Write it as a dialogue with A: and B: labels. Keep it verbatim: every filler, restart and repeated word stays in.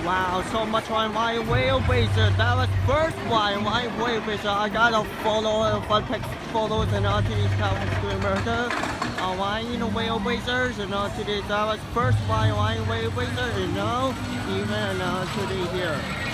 A: Wow, so much on my Railblazer. That was first one, my Railblazer. I gotta follow uh, fun pics, photos, and all today's comics to America. Uh, why you know Railblazers and all today. That was first one, my Railblazer, you know, even uh, today here.